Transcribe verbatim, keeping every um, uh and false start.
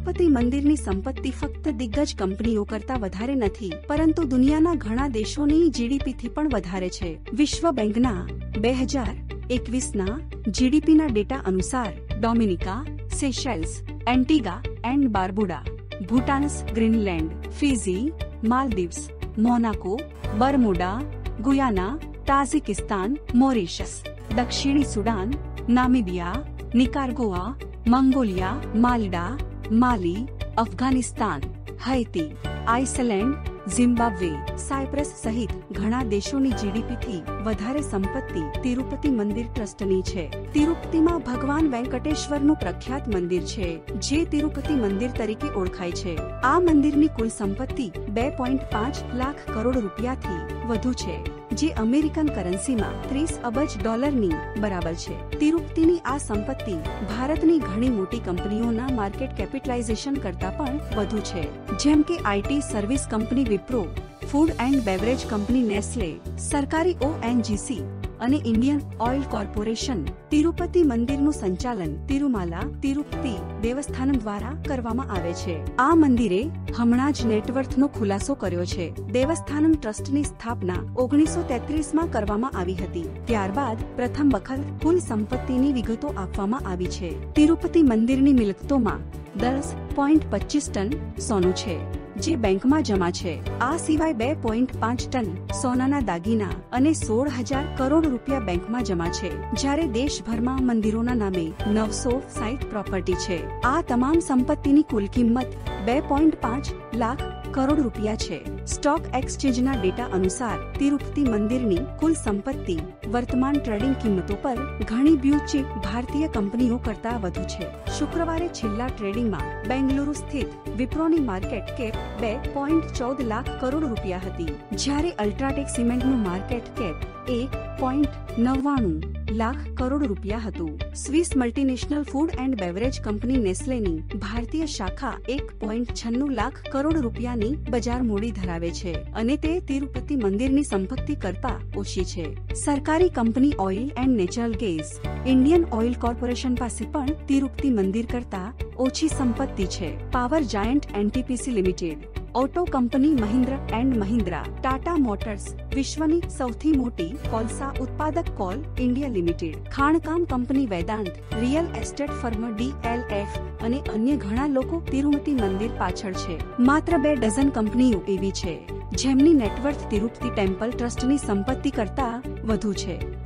તિરુપતિ મંદિરની સંપત્તિ ફક્ત દિગ્ગજ કંપનીઓ કરતા વધારે નથી, પરંતુ દુનિયાના ઘણા દેશોની જીડીપીથી પણ વધારે છે. વિશ્વ બેંકના બે હજાર એકવીસના જીડીપીના ડેટા અનુસાર Dominica, Seychelles, Antigua and Barbuda, ભૂટાન્સ, Greenland, Fiji, Maldives, Monaco, Bermuda, Guyana, Tajikistan, Mauritius, દક્ષિણી Sudan, Namibia, Nicaragua, Mongolia, Malta, Mali, Afghanistan, Haiti, Iceland, Zimbabwe, Cyprus સહિત ઘણા દેશોની જીડીપીથી વધારે સંપત્તિ તિરુપતિ મંદિર ટ્રસ્ટની છે. તિરુપતિમાં ભગવાન વેંકટેશ્વરનું પ્રખ્યાત મંદિર છે, જે તિરુપતિ મંદિર તરીકે ઓળખાય છે. આ મંદિરની કુલ સંપત્તિ બે પોઈન્ટ પાંચ લાખ કરોડ રૂપિયાથી વધુ છે, જે અમેરિકન કરન્સીમાં ત્રીસ અબજ ડોલરની બરાબર છે. તિરુપતિની આ સંપત્તિ ભારતની ઘણી મોટી કંપનીઓના માર્કેટ કેપિટલાઇઝેશન કરતા પણ વધુ છે, જેમ કે IT service company Wipro, food and beverage company Nestle, સરકારી ઓએનજીસી અને ઇન્ડિયન ઓઇલ કોર્પોરેશન. તિરુપતિ મંદિરનું સંચાલન તિરુમાલા તિરુપતિ દેવસ્થાનમ દ્વારા કરવામાં આવે છે. આ મંદિરે હમણાં જ નેટવર્થનો ખુલાસો કર્યો છે. દેવસ્થાનમ ટ્રસ્ટની સ્થાપના ઓગણીસો તેત્રીસ માં કરવામાં આવી હતી. ત્યારબાદ પ્રથમ વખત કુલ સંપત્તિની વિગતો આપવામાં આવી છે. તિરુપતિ મંદિરની મિલકતોમાં દસ પોઈન્ટ પચીસ ટન સોનું છે, જે બેંકમાં જમા છે. આ સિવાય બે પોઈન્ટ પાંચ ટન સોનાના દાગીના અને સોળ હજાર કરોડ રૂપિયા બેંકમાં જમા છે, જ્યારે દેશભરમાં મંદિરોના નામે નવસો સાઈઠ પ્રોપર્ટી છે. આ તમામ સંપત્તિની કુલ કિંમત બે પોઈન્ટ પાંચ લાખ કરોડ રૂપિયા છે. સ્ટોક એક્સચેન્જના ડેટા અનુસાર તિરુપતિ મંદિરની કુલ સંપત્તિ વર્તમાન ટ્રેડિંગ કિંમતો પર ઘણી બ્લુ ચિપ ભારતીય કંપનીઓ કરતા વધુ છે. શુક્રવારે છેલ્લા ટ્રેડિંગમાં બેંગલુરુ સ્થિત વિપ્રોની માર્કેટ કેપ બે પોઈન્ટ ચૌદ લાખ કરોડ રૂપિયા હતી, જ્યારે અલ્ટ્રાટેક સિમેન્ટનું માર્કેટ કેપ એક પોઈન્ટ નવ્વાણું લાખ કરોડ રૂપિયા હતું. Swiss multinational food and beverage company નેસ્લેની ભારતીય શાખા એક પોઈન્ટ છન્નું લાખ કરોડ રૂપિયાની બજાર મૂડી ધરાવે છે, અને તે તિરુપતિ મંદિરની સંપત્તિ કરતા ઓછી છે. સરકારી company oil and natural gas Indian oil corporation પાસે પણ તિરુપતિ મંદિર કરતા ઓછી સંપત્તિ છે. Power giant NTPC limited, auto company Mahindra and Mahindra, Tata Motors, વિશ્વની સૌથી મોટી કોલસા ઉત્પાદક કોલ ઇન્ડિયા લિમિટેડ, ખાણકામ company Vedanta, real estate firm DLF અને અન્ય ઘણા લોકો તિરુપતિ મંદિર પાછળ છે. માત્ર બે ડઝન કંપનીઓ એવી છે જેમની નેટવર્થ તિરુપતિ ટેમ્પલ ટ્રસ્ટની સંપત્તિ કરતા વધુ છે.